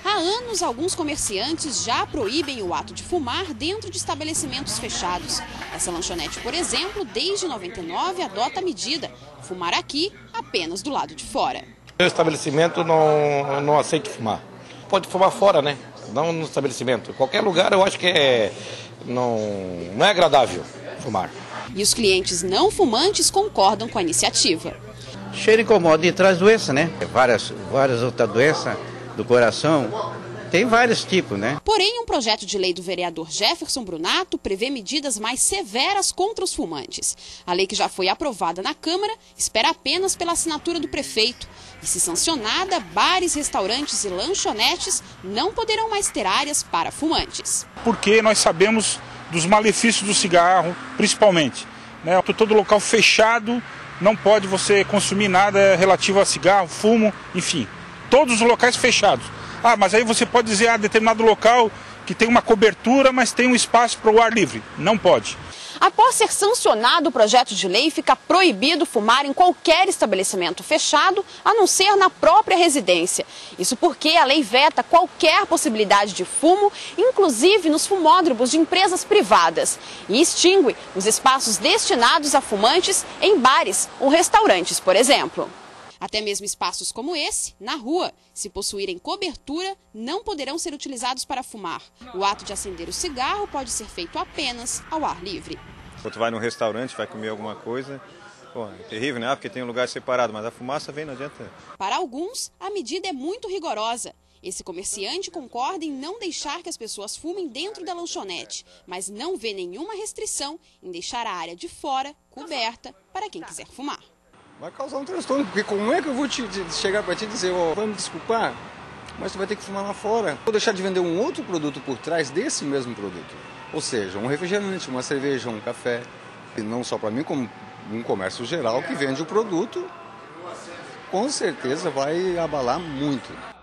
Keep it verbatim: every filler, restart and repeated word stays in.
Há anos, alguns comerciantes já proíbem o ato de fumar dentro de estabelecimentos fechados. Essa lanchonete, por exemplo, desde noventa e nove adota a medida: fumar aqui apenas do lado de fora. O estabelecimento não, não aceita fumar. Pode fumar fora, né? Não no estabelecimento. Qualquer lugar eu acho que é, não, não é agradável fumar. E os clientes não fumantes concordam com a iniciativa. Cheiro incomoda e traz doença, né? Várias, várias outras doenças do coração. Tem vários tipos, né? Porém, um projeto de lei do vereador Jefferson Brunato prevê medidas mais severas contra os fumantes. A lei, que já foi aprovada na Câmara, espera apenas pela assinatura do prefeito. E, se sancionada, bares, restaurantes e lanchonetes não poderão mais ter áreas para fumantes. Porque nós sabemos dos malefícios do cigarro, principalmente, né? Todo local fechado, não pode você consumir nada relativo a cigarro, fumo, enfim. Todos os locais fechados. Ah, mas aí você pode dizer, ah, determinado local que tem uma cobertura, mas tem um espaço para o ar livre. Não pode. Após ser sancionado o projeto de lei, fica proibido fumar em qualquer estabelecimento fechado, a não ser na própria residência. Isso porque a lei veta qualquer possibilidade de fumo, inclusive nos fumódromos de empresas privadas, e extingue os espaços destinados a fumantes em bares ou restaurantes, por exemplo. Até mesmo espaços como esse, na rua, se possuírem cobertura, não poderão ser utilizados para fumar. O ato de acender o cigarro pode ser feito apenas ao ar livre. Quando tu vai num restaurante, vai comer alguma coisa, pô, é terrível, né? Porque tem um lugar separado, mas a fumaça vem, não adianta. Para alguns, a medida é muito rigorosa. Esse comerciante concorda em não deixar que as pessoas fumem dentro da lanchonete, mas não vê nenhuma restrição em deixar a área de fora coberta para quem quiser fumar. Vai causar um transtorno, porque como é que eu vou te, te chegar para ti e dizer, ó, oh, vai me desculpar, mas tu vai ter que fumar lá fora. Vou deixar de vender um outro produto por trás desse mesmo produto. Ou seja, um refrigerante, uma cerveja, um café. E não só para mim, como um comércio geral que vende o produto, com certeza vai abalar muito.